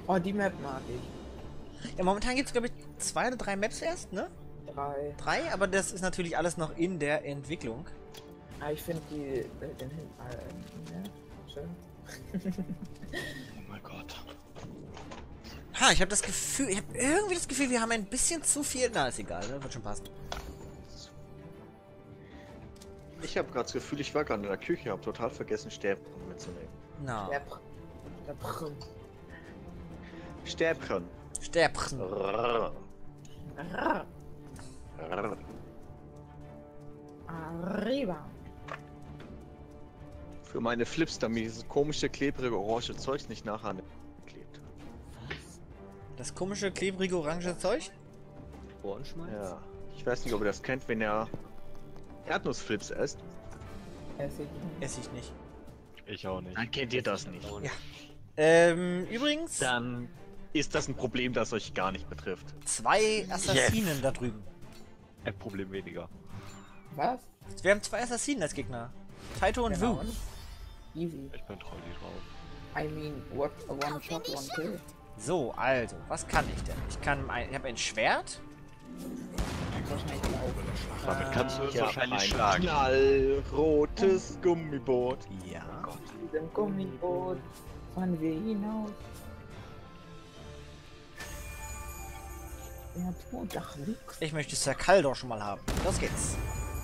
Oh, die Map mag ich. Ja, momentan gibt es, glaube ich, 2 oder 3 Maps erst, ne? 3. 3, aber das ist natürlich alles noch in der Entwicklung. Ah, ich finde die den hin. Ne? Schön. Oh mein Gott. Ha, ich habe das Gefühl, irgendwie das Gefühl, wir haben ein bisschen zu viel. Na, ist egal, ne? Wird schon passen. Ich habe gerade das Gefühl, ich war gerade in der Küche, habe total vergessen, Stäbchen mitzunehmen. Na, Der Pr. Stäbchen. Stäbchen. Rrrr. Rrrr. Arriba. Für meine Flips, damit dieses komische, klebrige, orange Zeugs nicht nachher klebt. Das komische, klebrige, orange Zeug? Ohrenschmalz? Ja. Ich weiß nicht, ob ihr das kennt, wenn ihr Erdnussflips esst. Esse ich nicht. Ich auch nicht. Dann kennt ihr das nicht. Ja. Übrigens, Dann ist das ein Problem, das euch gar nicht betrifft. 2 Assassinen da drüben. Ein Problem weniger. Was? Wir haben 2 Assassinen als Gegner. Taito und Genau. Wu. Easy. Ich bin Trolli drauf. I mean, what a one shot, one kill. So, also, was kann ich denn? Ich habe ein Schwert. Wahrscheinlich auch. Damit kannst du uns Ich hab wahrscheinlich ein schlagen. knallrotes Gummiboot. Ja. Mit dem Gummiboot fahren wir hinaus. Ja, tut doch nix. Ich möchte Sir Kaldor schon mal haben. Los geht's.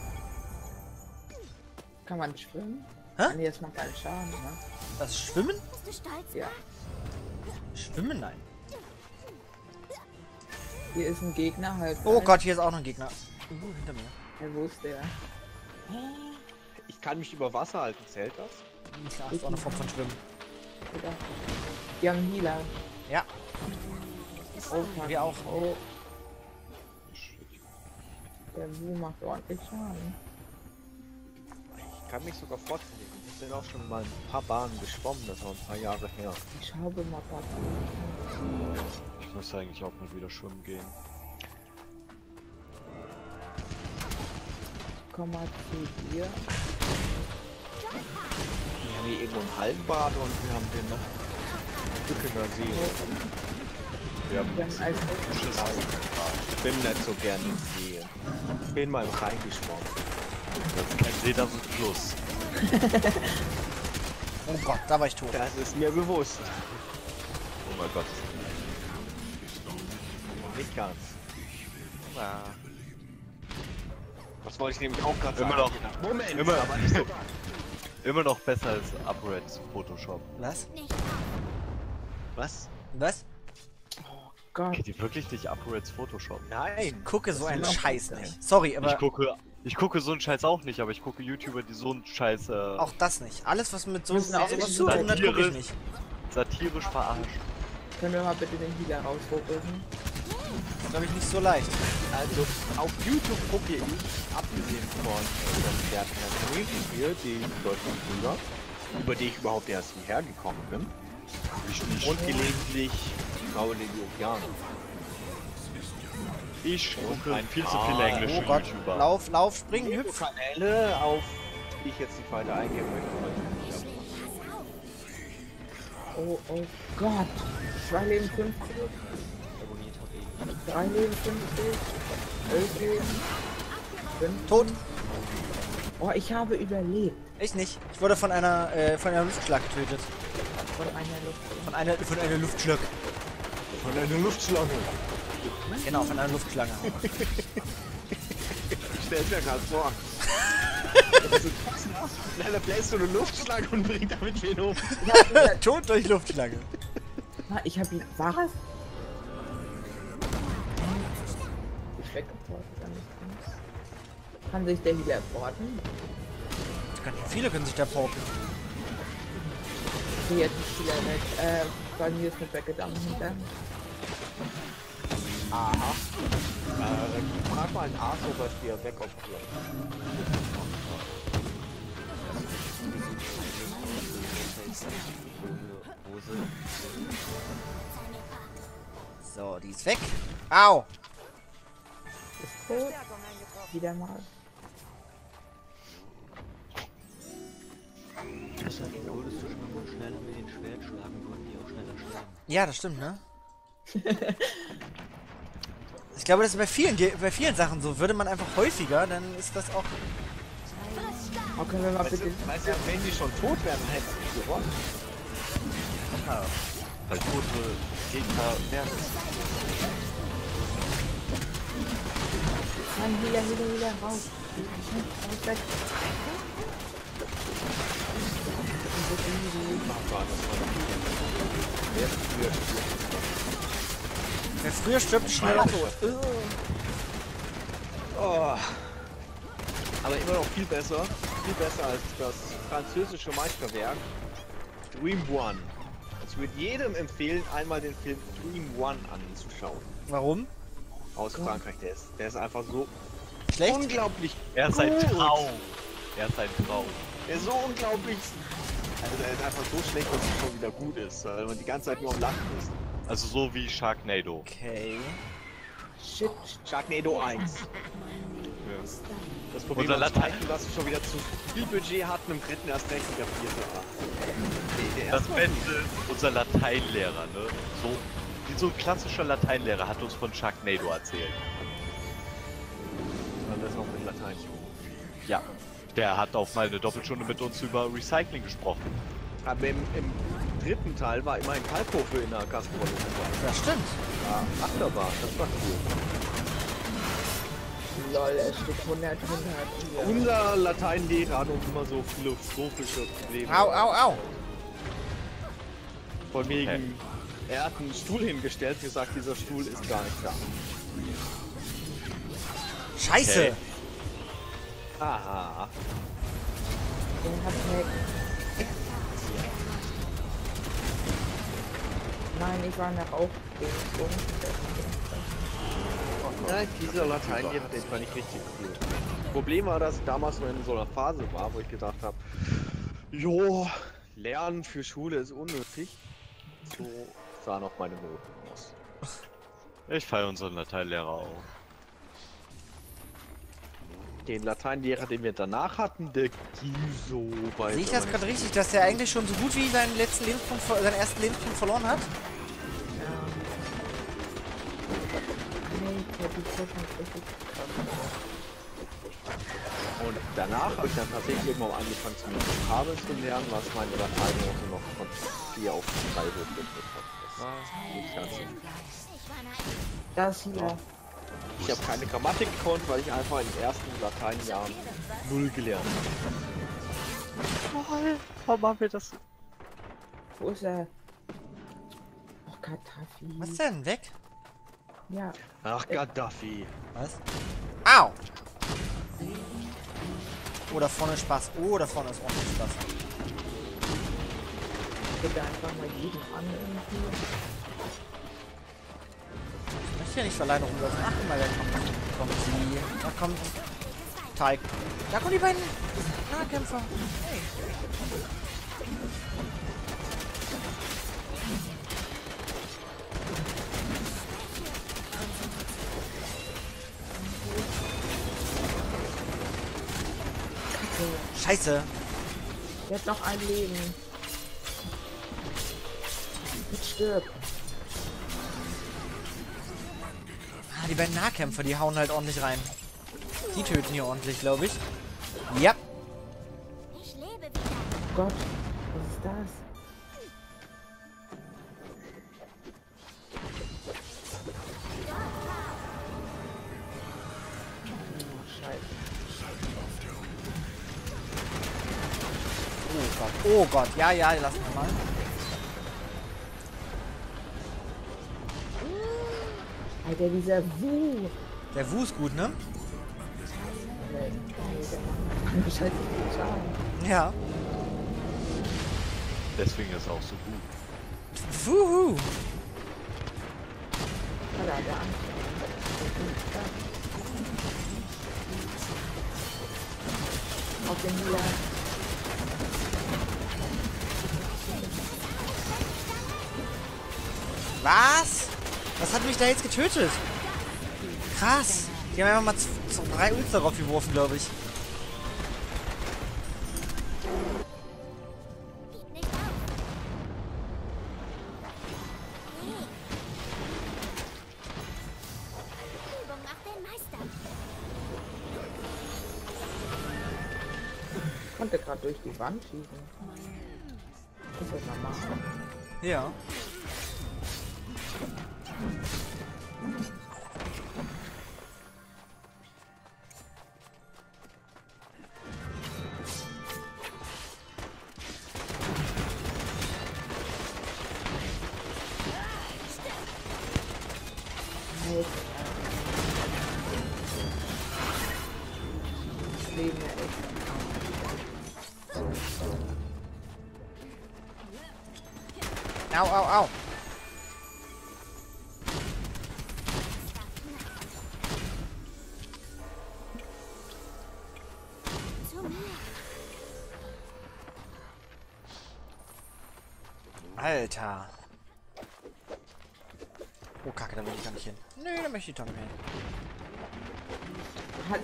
Kann man schwimmen? Hä? Nee, das macht keinen Schaden, ne? Das Schwimmen? Bist du stolz? Ja. Schwimmen? Nein. Hier ist ein Gegner halt. Oh Gott, hier ist auch noch ein Gegner. Hinter mir. Ja, wo ist der? Ich kann mich über Wasser halten, zählt das? Das ist auch eine Form von Schwimmen. Oder? Die haben Healer. Ja, Oh, fuck. wir auch. Oh, der Wu macht ordentlich Schaden. Ich kann mich sogar fortbewegen. Ich bin auch schon mal ein paar Bahnen geschwommen, das war ein paar Jahre her. Ich schaue mal was. Ich muss eigentlich auch mal wieder schwimmen gehen. Komm mal zu dir. Wir haben hier irgendwo einen Hallenbad und wir haben den noch Stück in der See. Wir haben Wir haben als ich bin nicht so gern im See. Ich bin mal im Rhein geschwommen. Das ist kein See, das ist ein Fluss. Oh Gott, da war ich tot. Das ist mir bewusst. Oh mein Gott. Nicht ganz. Ja. Das wollte ich nämlich auch gerade Immer sagen. noch. Moment, Immer. aber nicht so. Immer noch besser als Upreds Photoshop. Was? Nicht Was? Was? Gott. Geht ihr wirklich nicht Upreds Photoshop? Nein. Gucke so einen ist noch Scheiß besser. nicht. Sorry, aber Ich gucke so einen Scheiß auch nicht, aber ich gucke YouTuber, die so einen Scheiß auch das nicht. Alles, was mit so Müssen auch sowas nicht zu tun hat, gucke ich satirisch. nicht. satirisch verarscht. Können wir mal bitte den Healer rausrufen? Das ist, glaube ich, nicht so leicht. Also auf YouTube gucke ich, abgesehen von der Community, die Deutschland-Brüder, über die ich überhaupt erst hierher gekommen bin, Ich nicht. und gelegentlich graue Legionäre. Ich gucke ein viel zu paar- viele englische Oh Gott, YouTuber. Lauf, spring, hüpf. Kanäle, auf die ich jetzt nicht weiter eingehen möchte. Oh, oh Gott. 2 Leben 50. 3 Leben 50. 11 Leben. 5. Tot. Oh, ich habe überlebt. Ich nicht. Ich wurde von einer Luftschlag getötet. Von einer Luft. Von einer Luftschlag. Von einer Luftschlange. Genau, von einer Luftschlange. Ich stell's mir gerade vor. Leider bläst du eine Luftschlange und bringt damit wen um. Tot durch Luftschlange. Ah, ich habe ihn. Was? Ich weggeportet. Kann sich der Healer porten? Viele können sich da porten. Okay, jetzt ist Healer weg. Bei mir ist mit weggedacht hinter. Aha. Frag mal einen Arzt, ob er dir wegopfert. So, die ist weg. Au. Ist tot. Wieder mal. Das heißt, würdest du schon mal schneller mit dem Schwert schlagen, würden die auch schneller sterben. Ja, das stimmt, ne? Ich glaube, das ist bei vielen Sachen so. Würde man einfach häufiger, dann ist das auch... Oh, können wir mal Weißt bitte... du, wenn die schon tot wären, dann hätten sie gewonnen. Ja. Weil tote Gegner werden. Mann, Healer, raus. Raus, weg. Wer früher stirbt, schneller tot. Oh. Aber immer noch viel besser als das französische Meisterwerk Dream One. Ich würde jedem empfehlen, einmal den Film Dream One anzuschauen. Warum? Aus Frankreich, der ist einfach so Schlecht? unglaublich Er ist ein gut. Traum. Er ist ein Traum. Der ist so unglaublich. Also der ist einfach so schlecht, dass es schon wieder gut ist, weil man die ganze Zeit nur am Lachen ist. Also so wie Sharknado. Okay. Shit. Sharknado 1. Das Problem Unser ist, Latein- dass wir schon wieder zu viel Budget hatten, im dritten erst recht der vierte. Das Beste ist unser Lateinlehrer, ne? So ein klassischer Lateinlehrer hat uns von Sharknado erzählt. Das noch mit Latein. Ja. Der hat auch mal eine Doppelstunde mit uns über Recycling gesprochen. Aber im dritten Teil war immerhin Kalkofe in der Gastrolle. Das stimmt. Ja, Achterbahn, das war cool. Lol, es steht 100 hier. Unser Lateinlehrer hat uns immer so philosophische Probleme. Au, au, au. Von wegen, er hat einen Stuhl hingestellt und gesagt, dieser Stuhl ist gar nicht da. Scheiße. Okay. Aha. Der hat Hack. Nein, ich war nach auch Ja, dieser Lateinlehrer, den fand ich richtig cool. Das Problem war, dass ich damals noch in so einer Phase war, wo ich gedacht habe, jo, Lernen für Schule ist unnötig. So sah noch meine Noten aus. Ich feiere unseren Lateinlehrer auch. Den Lateinlehrer, den wir danach hatten, der ging so weit. Sehe ich das gerade richtig, dass der eigentlich schon so gut wie seinen ersten Lebenspunkt verloren hat? Und danach habe ich dann tatsächlich irgendwann angefangen zu Vokabeln zu lernen, was meine Lateinnote noch von 4 auf 3 hochgedrückt hat. Das war nicht ganz so. Das hier. Ich habe keine Grammatik gekonnt, weil ich einfach in den ersten Lateinjahren 0 gelernt habe. Warum haben wir das? Wo ist er? Oh, Gaddafi. Was denn? Weg? Ja. Ach, Gaddafi. Was? Au! Oh, da vorne ist Spaß. Oh, da vorne ist ordentlich Spaß. Bitte einfach mal jeden an irgendwie. Ich möchte ja nicht so alleine rumlaufen. Ach, guck mal, da kommt sie. Da kommt Teig. Da kommen die beiden Nahkämpfer. Hey. Scheiße. Der hat noch ein Leben. Jetzt stirbt. Ah, die beiden Nahkämpfer, die hauen halt ordentlich rein. Die töten hier ordentlich, glaube ich. Ja. Oh Gott, was ist das? Oh, Scheiße. Oh Gott. Oh Gott. Ja, ja, lass mich mal. Alter, dieser Wu. Der Wu ist gut, ne? Der macht scheiße viel Schaden. Ja. Deswegen ist er auch so gut. Wuhu. Alter, der Angst. Auf den Healer. Was? Was hat mich da jetzt getötet? Krass. Die haben einfach mal 3 Ults darauf geworfen, glaube ich. konnte gerade durch die Wand schießen. Das ist normal. Ja. Das Leben ja echt. Au, au, au. Alter. Oh, Kacke, da will ich gar nicht hin. Nö, da möchte ich doch nicht hin. Halt.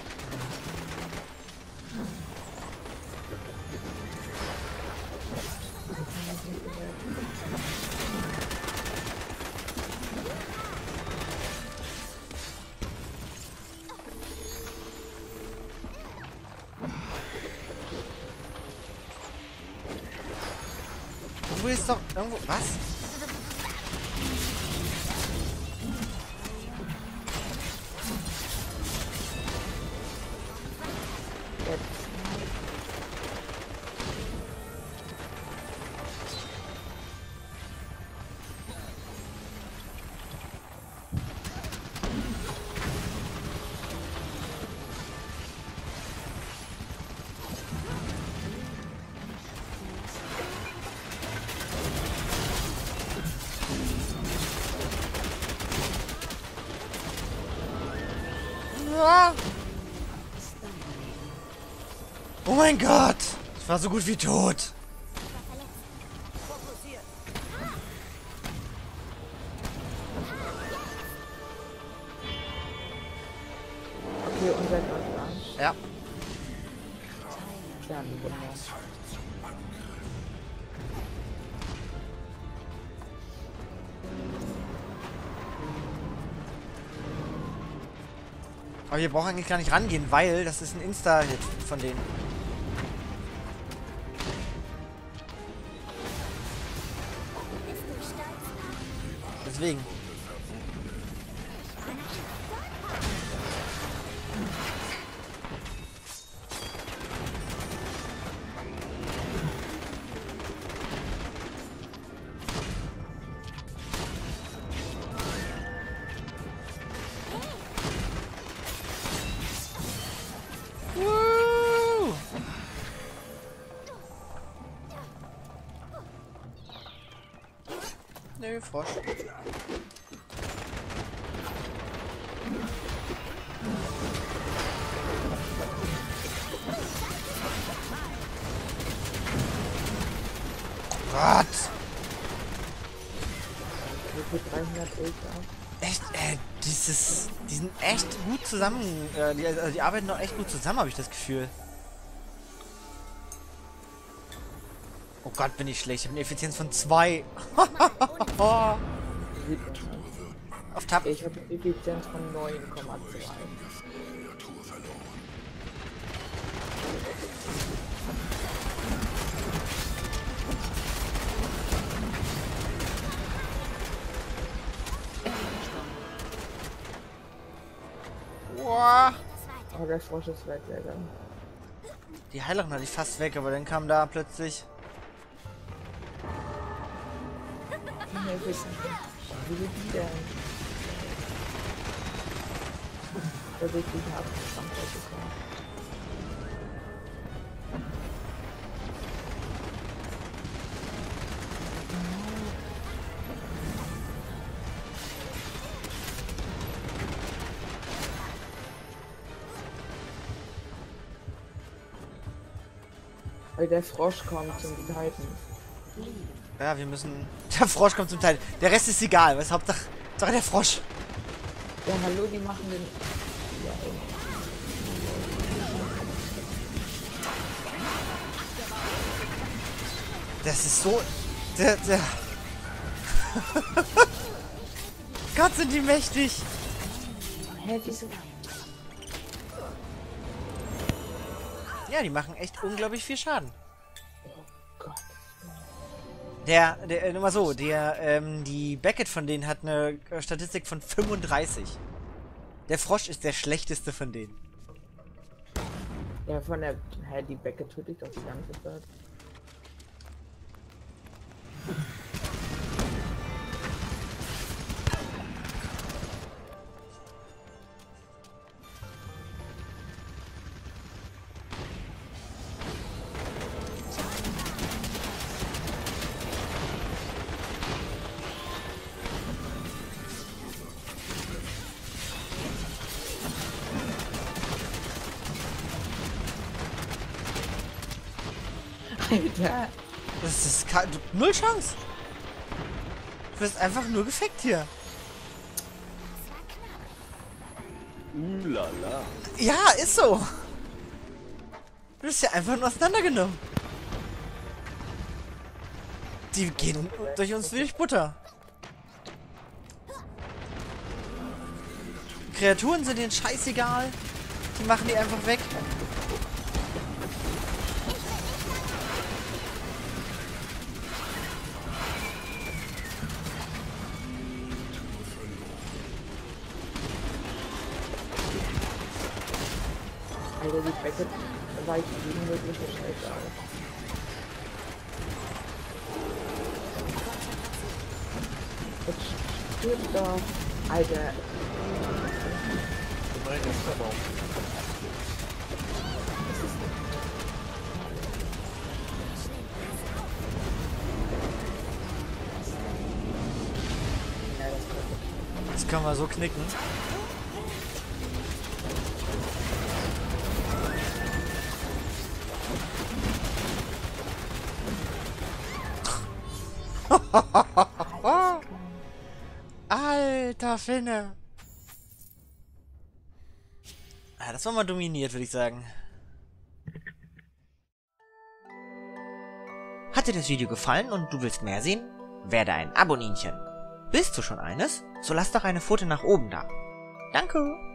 Du willst doch irgendwo... Was? Ah! Oh mein Gott! Ich war so gut wie tot. Okay, unser Gott war. Ja. Ja, genau. Aber wir brauchen eigentlich gar nicht rangehen, weil das ist ein Insta-Hit von denen. Deswegen. Woo! Nö, Frosch. Gott! Wie viel 300 Ultra? Echt, die sind echt gut zusammen, die arbeiten doch echt gut zusammen, habe ich das Gefühl. Oh Gott, bin ich schlecht. Ich habe eine Effizienz von 2. Sieht man schon. Auf Tab. Ich habe eine Effizienz von 9,2. Boah. Oh, der Frosch ist weg, Alter. Die Heilerin hatte ich fast weg, aber dann kam da plötzlich... Wie ist die denn? Da will ich nicht abgefangen bekommen. Weil der Frosch kommt zum Titan. Ja, wir müssen... Der Frosch kommt zum Teil. Der Rest ist egal. Was Hauptsache der Frosch. Ja, hallo, die machen den... Ja, Das ist so... Der... Gott, sind die mächtig. hä, wieso? Ja, die machen echt unglaublich viel Schaden. Oh Gott. Nur mal so, die Beckett von denen hat eine Statistik von 35. Der Frosch ist der schlechteste von denen. Ja, von der. Hä, die Becke tötet doch die ganze Zeit. Alter. Das ist null Chance. Du wirst einfach nur gefickt hier. Lala. Ja, ist so. Du bist ja einfach nur auseinandergenommen. Die gehen durch uns durch Butter. Kreaturen sind denen scheißegal. Die machen die einfach weg. Alter, die Becke weicht gegen mögliche Scheiße aus. Jetzt stirbt doch. Alter. Mein Baum. Ja, das Das kann man so knicken. Alter Finne. Ah, das war mal dominiert, würde ich sagen. Hat dir das Video gefallen und du willst mehr sehen? Werde ein Aboninchen. Bist du schon eines? So lass doch eine Pfote nach oben da. Danke.